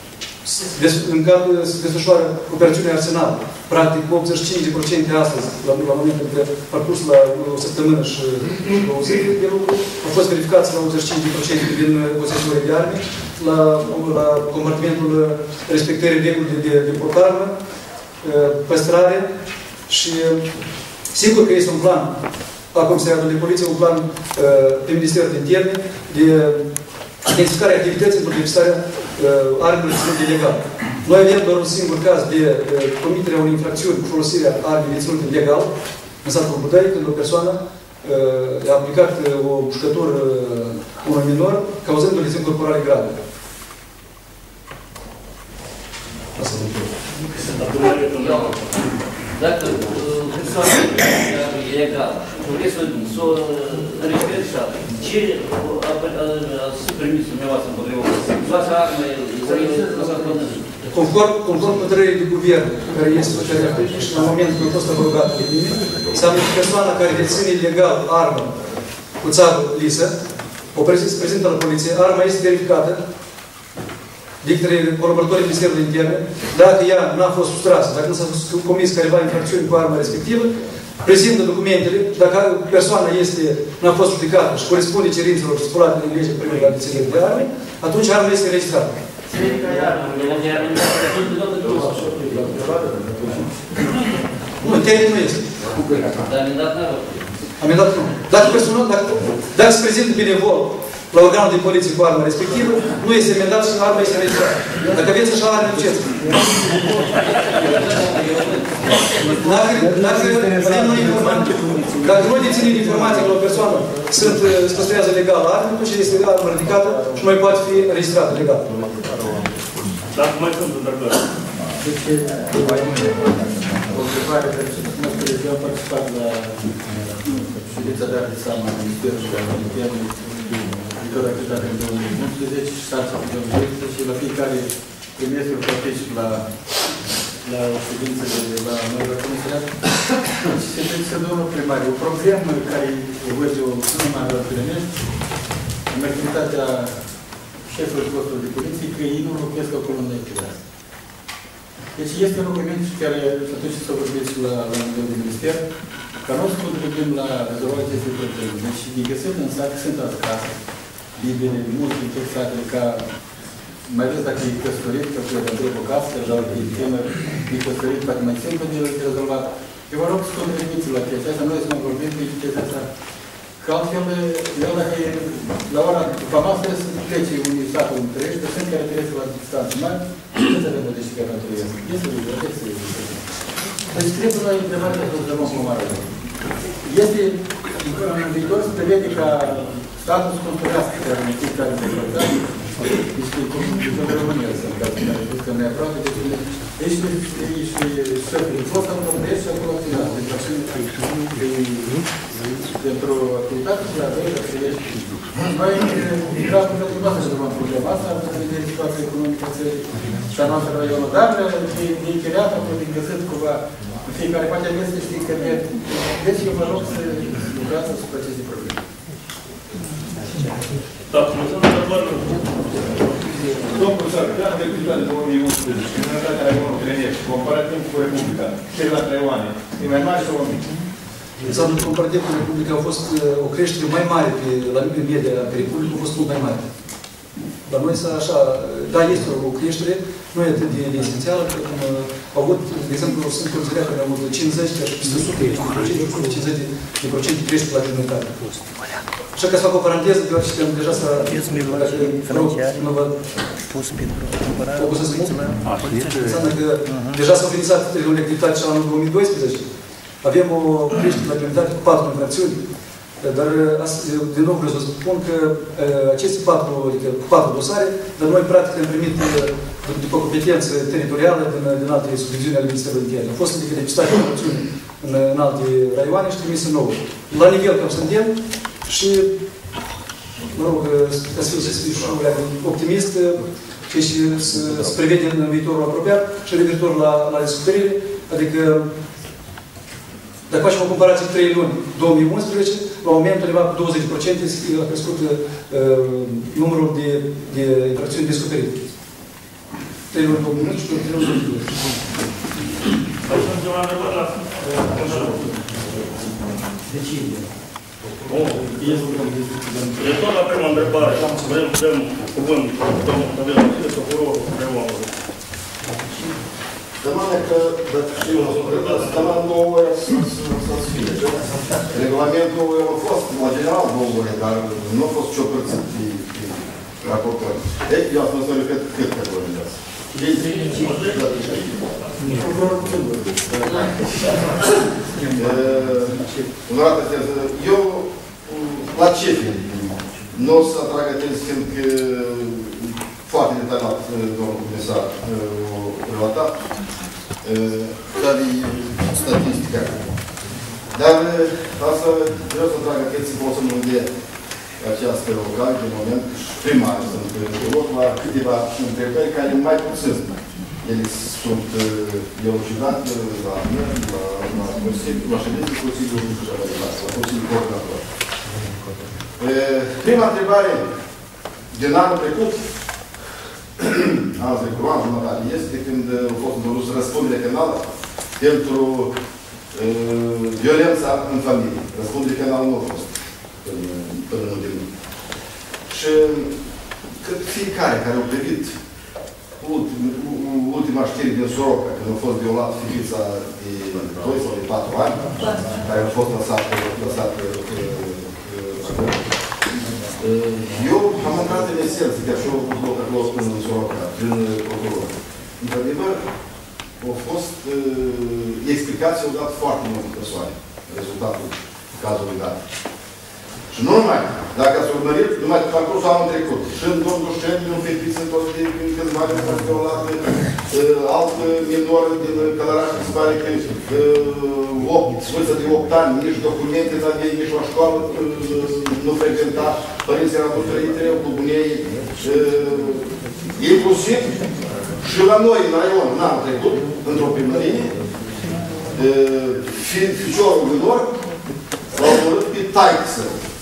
în cadrul se desfășoară operațiunea Arsenal. Practic, optzeci și cinci la sută astăzi, la, la momentul de parcurs la o săptămână și două zile de lucru, au fost verificați la optzeci și cinci la sută din posesorii de arme, la, la compartimentul respectării regulii de, de portarmă, păstrare și sigur că este un plan la Comisariatul de Poliție, un plan pe Ministerul de Interne de intensificarea activității pentru depistarea armelor ținute ilegal. Noi avem doar un singur caz de comiterea unei infracțiuni cu folosirea armei ținute ilegal în satul Budăi, când o persoană a aplicat o mușcătură unui minor, cauzând o leziuni corporale grave. Asta e
dacă persoana ilegală trebuie să o înregistrezi și altă, ce ați permis dumneavoastră împotriva luați armă,
Conform, conform hotărârii de guvern, care este hotărârea și la momentul când a fost abrogată de mine, înseamnă că persoana care deține ilegal armă cu țapă lisă, o prezintă la poliție, arma este verificată de către colaboratorii Ministerului Interne, dacă ea n-a fost sustrasă, dacă nu s-a comis careva infracțiuni cu arma respectivă, prezintă documentele, dacă persoana este, n-a fost judecată și corespunde cerințelor stipulate din legea privind la deținere de arme, atunci arma este înregistrată. Nu, termen nu este.
Dar amendat n-a
Amendat nu. Dacă persoana, dacă, dacă se prezintă benevol la organul de poliție cu arma respectivă, nu este amendat și arma este înregistrată. Dacă aveți așa arme, duceți. Dacă, dacă avem noi informații, dacă noi deținem informații că o persoană sunt, se păstrează legal arme, atunci este armă ridicată și mai poate fi înregistrată legal.
Dacă mai sunt întrebări.
O întrebare pentru că eu am participat la ședința de arte seama în Ministerul și la Interne viitorul activitate în două mii unsprezece și șase în două mii doisprezece și la fiecare trimestru particip la la o ședință de la noi la Comisariat și se întâlnește domnul primar. O problemă care o văd eu nu numai la Pirenești, în activitatea șefului postului de poliție, că ei nu locuiesc acolo unde activează. Deci este un rugămint care atunci să vorbiți la, la nivel de minister, ca noi să contribuim la rezolvarea acestei probleme. Deci ne găsim în sat, sunt acasă, libere, multe în tot satele, ca mai ales dacă e căsătorit, că trebuie de o casă, că dau de temă, e căsătorit, poate mai simplu de rezolvat. Eu vă rog să contribuiți la chestia asta, noi să mă vorbim de chestia asta. Că altfel, el dacă e la ora după masă, trebuie să plece unui sat unde trăiește, că sunt care trăiesc la distanță mari, nu se vede de și care nu trăiesc. Este de vreo, este de vreo. Deci trebuie noi întrebarea să rezolvăm cu mare. Este, în viitor, se prevede ca statul să construiască care în fiecare de proiectat, deci cum de România sunt, ca să ne aproape, deci deci șeful fost am vorbesc și acolo activat. Deci pentru activitate și la doi, dacă ești noi, era cu toate noastre să rămân problema asta, pentru că de situația economică țării și a noastră raionă, dar de încheiat, acolo de găsit cumva în fiecare parte aveți să știi că deci eu vă rog să lucrați asupra acestei probleme.
Da, mulțumesc, întrebări. Domnul profesor, pe anul trecut de două mii unsprezece, criminalitatea raionului Pirenești, comparativ cu Republica, cei la trei ani, e mai mare sau mai mic?
Înseamnă că comparativ cu Republica a fost o creștere mai mare pe, la media pe Republică, a fost mult mai mare. Dar noi să așa, da, este o creștere, nu e atât de, de esențială, că cum au avut, de exemplu, sunt considerați care au avut cincizeci, chiar și peste cincizeci de procente creștere la criminalitate. Așa că să fac o paranteză, deoarece deja s-a... Nu vă focusez mult. Înseamnă că deja s-au finisat de activitate și anul două mii doisprezece. Avem o creștere la criminalitate cu patru infracțiuni. Dar, din nou, vreau să spun că aceste patru, adică patru dosare, dar noi, practic, am primit după competență teritorială din, din alte subdiviziuni ale Ministerului Interne. Au fost adică depistate infracțiuni în, în alte raioane și trimise nouă. La nivel cam suntem și, mă rog, ca să fiu să fiu și optimist și să, să prevedem în viitorul apropiat și referitor la, la descoperire, adică dacă facem o comparație cu trei luni două mii unsprezece, la moment undeva cu douăzeci la sută a crescut uh, numărul de, de infracțiuni descoperite. trei ori două minute și continuăm să discutăm.
Ajungem la întrebarea la
Decide.
E tot la prima întrebare. Vrem să dăm cuvânt domnul Tadeu Vasile, procurorul Preoamului.
Dom'le, că, dacă știu, stăm două ore să-ți fie. Regulamentul a fost, la general, două ore, dar nu a fost ciopărțit pe raportori. Ei, eu am spus să repet cât că vorbeați. Eu, la ce film? Nu o să atrag atenție, fiindcă foarte detaliat, domnul comisar, o relatat, dar e statistica. Dar asta vreau să atrag atenție, pot să mă de această ocazie, în moment, primar sunt loc la câteva întrebări care mai puțin. Ele sunt elucidate la mine, la Consiliul, la ședințe Consiliului și așa mai departe, la Consiliul Coordonator. Prima întrebare din anul trecut, anul trecut, anul jumătate, este când a fost introdus răspundere penală pentru violența în familie. Răspundere penală nu a fost până în ultimul. Și cred că fiecare care a privit ultima știre din Soroca, când a fost violat fetița de doi sau de patru ani, care a fost lăsată eu am intrat în esență, chiar și eu am fost acolo în Soroca, prin procuror. Într-adevăr, au fost explicații, au dat foarte multe persoane rezultatul cazului dat. Și nu numai, dacă ați urmărit, numai pe parcursul anul trecut, și în domnul Șendin, în fetiță, tot de câțiva ani s-a violat, alt minor din Călăraș, se pare că vârstă de opt ani, nici documente nu avea, nici la școală nu frecventa, părinții erau diferite, cu bunei, inclusiv și la noi, în raion, în anul trecut, într-o primărie, ficiorul minor l-au omorât pe taică.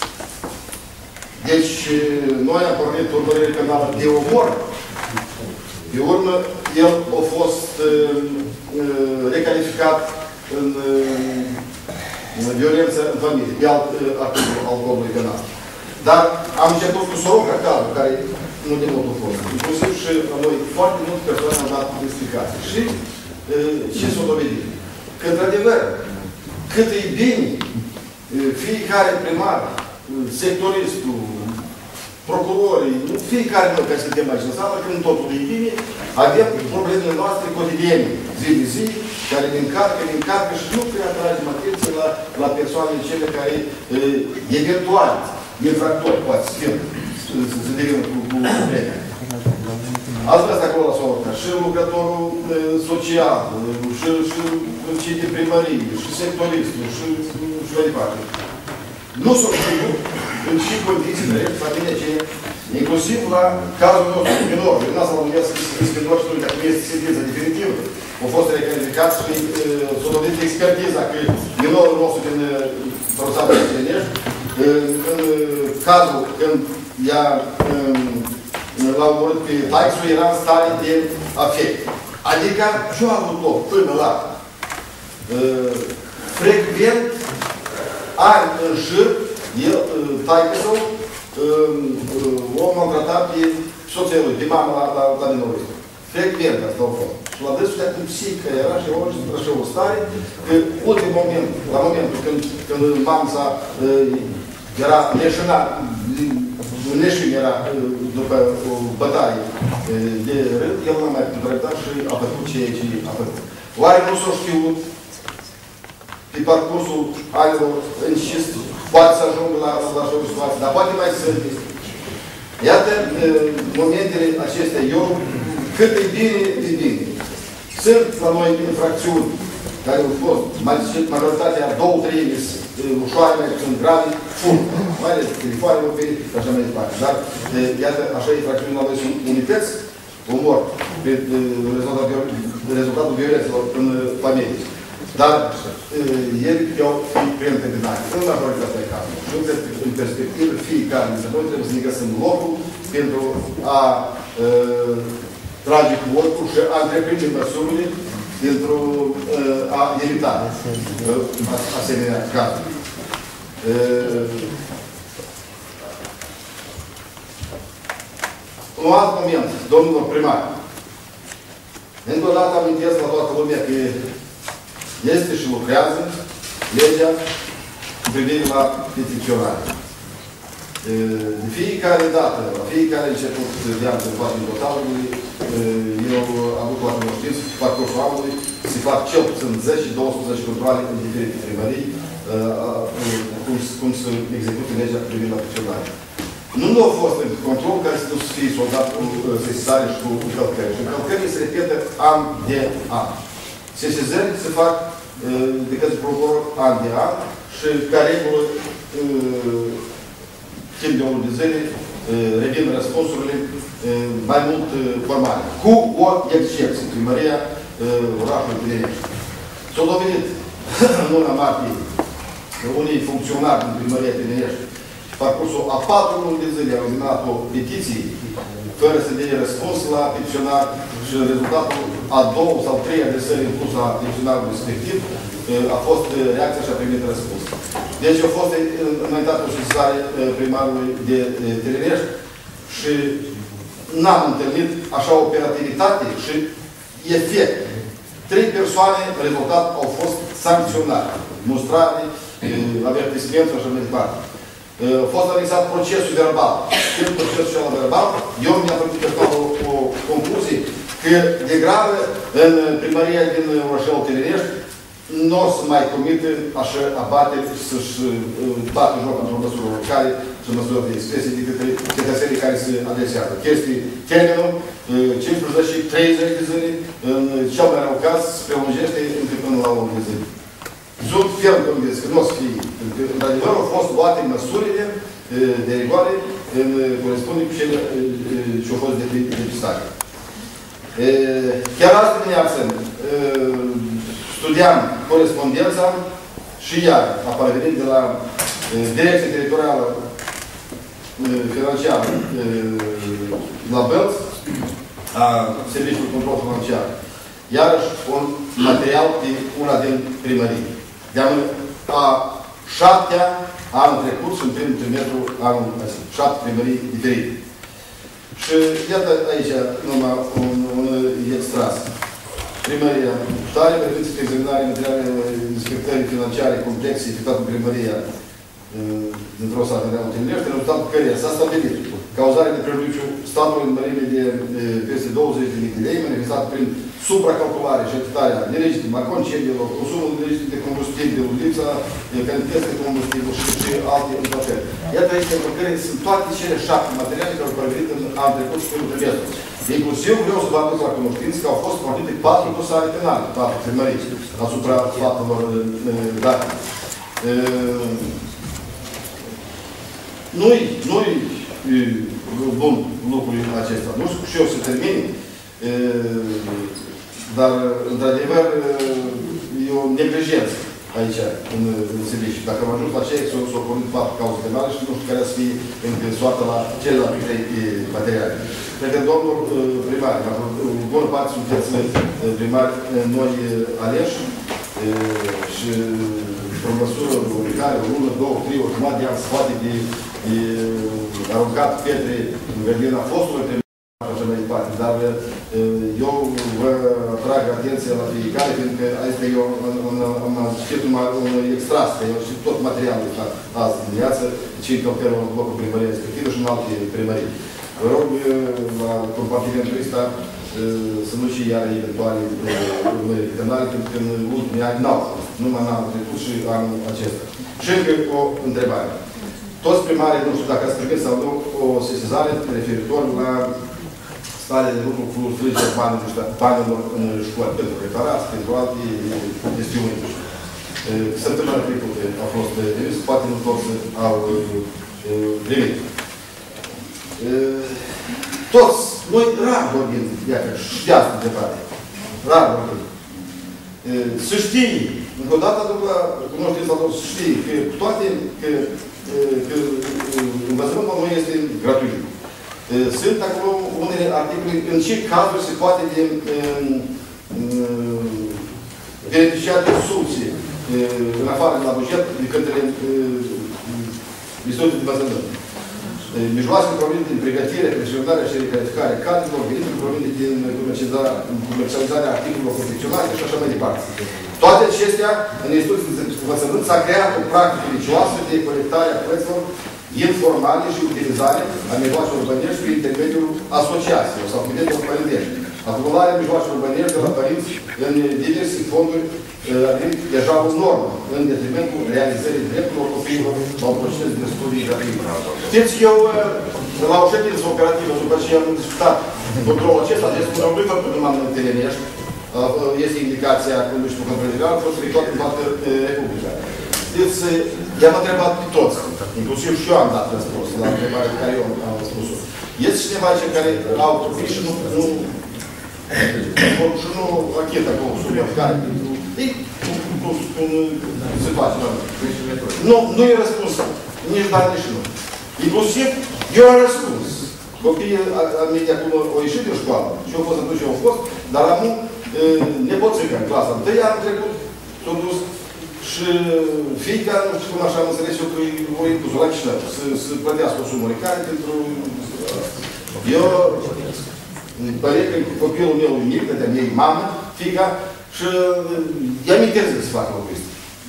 Deci, noi am pornit urmărire penală de omor. Pe urmă, el a fost uh, recalificat în, uh, în violență în familie, pe alt articol al codului penal. Dar am început cu Soroca, cazul, care nu de mult a fost. Inclusiv și noi foarte multe persoane au dat explicații. Și uh, ce s-a dovedit? Că, într-adevăr, cât e bine fiecare primar, sectoristul, procurorii, fiecare noi care suntem aici în sală, când totul e bine, avem problemele noastre cotidiene, zi de zi, care ne încarcă, ne încarcă și nu prea atragem atenție la, la persoanele cele care e, eventual infractori, poate să fie, să devină cu, cu vremea. Ați văzut acolo la Soroca, și lucrătorul e, social, și, și cei de primărie, și sectoristul, și, și mai departe. Nu s-o știut în și condițiile familie ce inclusiv la cazul nostru minor. Eu n-am să mă numesc minor și dacă nu este sentință definitivă. A fost recalificat și s-a dovedit expertiza că minorul nostru din Rosatul Cirenești, în cazul când l-a omorât pe taixul, era în stare de afect. Adică ce-a avut loc până la frecvent ani în șir, el, taică său, o maltratat pe soția lui, pe mama la, la, la minorul. Frecvent asta a fost. Și la dânsul de acum psihică era și orice așa o stare, că ultimul moment, la momentul când, când mama sa era leșinat, leșin era după o bătaie de rând, el n-a mai contractat și a făcut ceea ce a făcut. Oare nu s-a știut pe parcursul anilor încist, poate să ajungă la, la așa o situație, dar poate mai sunt. Iată, momentele acestea, eu, cât e bine, e bine. Sunt la noi infracțiuni care au fost, majoritatea, două, trei, ușoare, mai sunt grave, furt, mai ales telefoane mobile și așa mai departe. Dar, iată, așa infracțiuni la noi sunt unități, omor, pe rezultatul violențelor în familie. Dar el i-au fi preîntâmpinate. În majoritatea de cazuri. Și în perspectivă, fiecare dintre noi trebuie să ne găsim locul pentru a uh, trage cu votul și a întreprinde măsurile pentru a evita asemenea cazuri. Un alt moment, domnilor primari. Încă o dată amintesc la toată lumea că este și lucrează legea cu privire la petiționare. De fiecare dată, la fiecare început de an de fapt din totalului, eu aduc la cunoștință, fac cursul anului, se fac cel puțin zece douăsprezece controle în diferite primării, cum, cum se execută legea privind la petiționare. Nu nu a fost în control care să nu fie soldat cu sesizare și cu încălcări. Și încălcările se repetă an de an. Sesizări se fac de către procuror an de an și ca regulă timp de o lună de zile revin răspunsurile mai mult formale. Cu o excepție. Primăria orașului Târnești. S-a dovedit în luna martie unii funcționari din Primăria Târnești parcursul a patru luni de zile au examinat o petiție fără să dea răspuns la petiționar și rezultatul a două sau trei adresări impus la petiționarul respectiv a fost reacția și a primit răspuns. Deci a fost înaintată o sesizare primarului de Târnești și n-am întâlnit așa operativitate și efect. Trei persoane, rezultat, au fost sancționate, mustrate, avertisment și așa mai departe. A fost anexat procesul verbal. Când procesul cel verbal, eu mi-am făcut personal o, o concluzie că de gravă în primăria din orașul Târnești nu o să mai comite așa abateri să-și bată joc într-o măsură oricare și măsură de expresie de către cetățenii care se adresează. Chestii, termenul cincisprezece și treizeci de zile, în cel mai rău caz, se prelungește încă până la o lună de zile. Sunt ferm convins că nu o să fie. Într-adevăr, au fost luate măsurile de rigoare în corespundere cu cele ce au fost depistate. Chiar azi dimineață studiam corespondența și iar apare venit de la Direcția Teritorială Financiară la Bălți, a Serviciului Control Financiar. Iarăși un material de una din primării. De-am a șaptea anul trecut și în primul trimestru anul ăsta. Șapte primării diferite. Și iată aici numai un, un extras. Primăria tare permițe pe examinarea materialelor inspectării financiare complexe efectuate în primăria dintr-o sată de Târnești, în rezultatul căreia s-a stabilit cauzarea de prejudiciu statului în mărime de peste douăzeci de mii de lei, manifestat prin supracalculare și atitarea nelegitimă a concediilor, consumul nelegitim de combustibil, lipsa cantității de combustibil și, și alte încălcări. Iată aici încălcări sunt toate cele șapte materiale care au provenit în anul trecut și primul trimestru. Inclusiv vreau să vă aduc la cunoștință că au fost pornite patru dosare penale, patru primării, asupra faptelor date. Nu-i, nu-i bun lucrul acesta. Nu știu și eu să termin, dar, într-adevăr, e o neglijență aici, în, în serviciu. Dacă am ajuns la cei, s-au pornit patru cauze penale și nu știu care să fie încă soartă la celelalte trei materiale. Cred că domnul primar, în bună parte sunteți primari noi aleși și într-o măsură în care o lună, două, trei, o jumătate de ani se poate de aruncat pietre în grădina fostului primar și așa mai departe. Dar eu vă atrag atenția la fiecare, pentru că asta eu am citit un extras, că eu știu tot materialul ăsta azi dimineață, cei care au blocul primăriei respectivă și în alte primării. Vă rog la compartimentul ăsta să nu și iară eventuale urmări penale, pentru că în ultimii ani n-au fost, numai în anul trecut și anul acesta. Și încă o întrebare. Toți primarii, nu știu dacă ați primit sau nu, o sesizare referitor la starea de lucru cu strângerea banilor în școli, pentru reparați, pentru alte chestiuni. Săptămâna trecută a fost remis, poate nu toți au primit. Toți, noi rar vorbim, iată, și de asta întrebare. Rar vorbim. Să știi, încă o dată aduc la cunoștința lor, să știi că toate, că, că învățământul noi este gratuit. Sunt acolo unele articole, în ce cazuri se poate de beneficia de subții în afară de la buget de către institutul de învățământ. Mijloacele provenite din pregătire, pensionarea și recalificarea cadrelor, venituri provenite din comercializarea activelor profesionale și așa mai departe. Toate acestea, în institutul de învățământ, s-a creat o practică vicioasă de colectare a plăților informale și utilizare a mijloacelor bănești prin intermediul asociațiilor sau comitetelor părintești. Acumularea mijloacelor bănești de la părinți în diverse fonduri deja o normă, în detrimentul realizării drepturilor copiilor la un proces de studii gratuit. Știți, eu, la o ședință operativă, după ce am discutat controlul acesta, deci un obligat pentru că m-am întâlnești, este indicația cu nu știu cum preliminară, a fost efectuat în toată Republica. Deci, i-am întrebat pe toți, inclusiv și eu am dat răspuns la întrebarea pe care eu am răspuns-o. Este cineva aici care au copii și nu, nu, și nu achetă acolo subiect care cum se face. Nu, nu e răspuns. Nici da, nici nu. Inclusiv, eu am răspuns. Copiii mei de acum au ieșit din școală. Și eu au fost atunci, eu au fost, dar am nepoțică în clasa întâi anul trecut, s-a dus și fiica, nu știu cum așa am înțeles eu, că o impus la Chișinău, să plătească o sumă care pentru... Eu pare că copilul meu mic, de-a mea mamă, fiica, și i-am interzis să facă o chestie.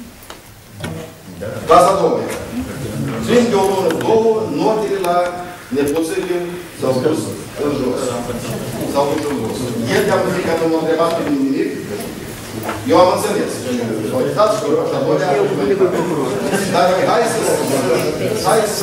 Clasa a doua era. Fiind pe o lună, două, notele la nepoțele s-au dus în jos. S-au dus în jos. El de-am zis că nu m-a întrebat pe nimic, eu am înțeles. M-au uitat și așa doilea. Dar hai să... Hai să...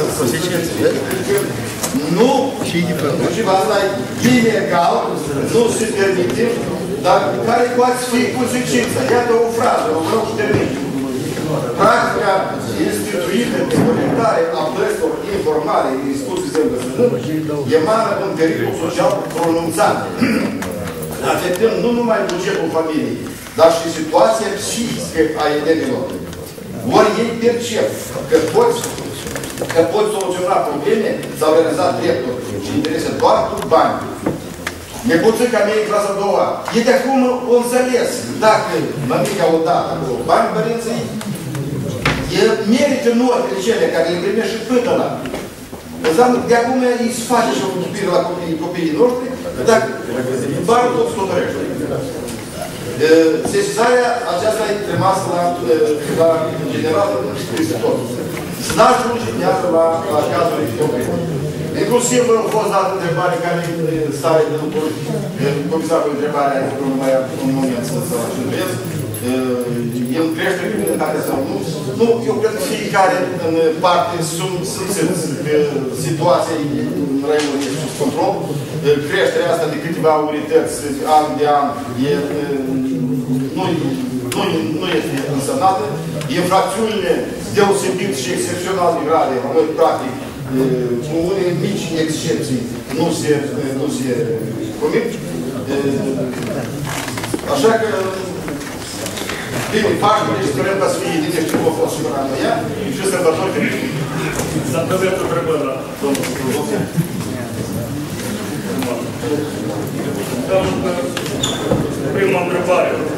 Nu, și asta e ilegal, nu se permite, dar care poate fi consecința? Iată o frază, o vreau și termin. Practica instituită de colectare a plăților informale în instituții de învățământ emană un pericol social pronunțat, afectând nu numai bugetul familiei, dar și situația psihică a elevilor. Ori ei percep că poți că pot soluționa probleme sau realiza drepturi și interese doar cu bani. Nepoțica mea în clasa a doua, e de acum o înțeles, dacă mămica o dată cu bani părinții, e merită notele cele care le primește și până la. Înseamnă că de acum îi se face și o iubire la copiii, copiii noștri, dacă banii toți hotărăște. Sesizarea aceasta e trimasă la, la general peste tot. N-ajunge iată la, la cazul Etiopii. Inclusiv a fost dată întrebare care stare de lucruri, comisarul întrebarea aia, nu mai am un moment să-l ajungesc. El crește criminalitatea sau nu? Nu, eu cred că fiecare în parte sunt simțiți că situația în raionul este sub control. Creșterea asta de câteva unități, an de an, e, nu, nu, nu este însemnată. Infracțiunile deosebit și excepțional de grave, noi, practic, cu unele mici excepții, nu se, nu se comit. Așa că, bine, Paștele și sperăm ca să fie din ce au fost și până la ea și sărbători de bine.
Să întrebăm întrebări la domnul. Prima întrebare.